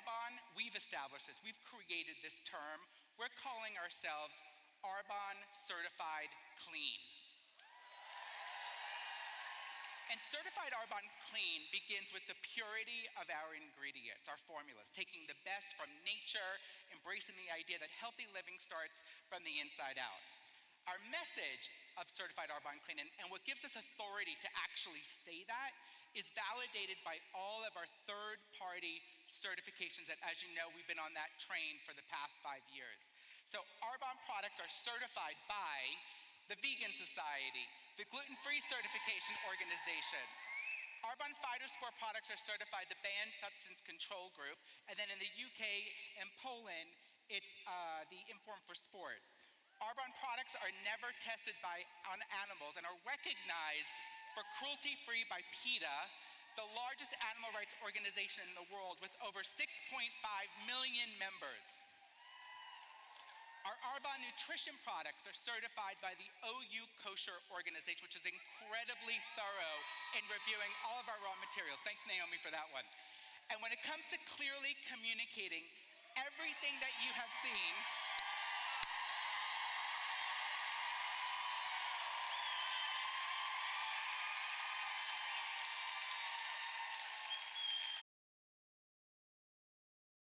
Arbonne, we've established this. We've created this term. We're calling ourselves Arbonne Certified Clean. And Certified Arbonne Clean begins with the purity of our ingredients, our formulas, taking the best from nature, embracing the idea that healthy living starts from the inside out. Our message of Certified Arbonne Clean, and what gives us authority to actually say that, is validated by all of our third-party certifications that, as you know, we've been on that train for the past 5 years. So Arbonne products are certified by the Vegan Society, the Gluten-Free Certification Organization. Arbonne Phytospore products are certified the Banned Substance Control Group, and then in the UK and Poland, it's the Informed for Sport. Arbonne products are never tested on animals and are recognized for cruelty-free by PETA, the largest animal rights organization in the world with over 6.5 million members. Our Arbonne nutrition products are certified by the OU Kosher organization, which is incredibly thorough in reviewing all of our raw materials. Thanks, Naomi, for that one. And when it comes to clearly communicating everything that you have seen,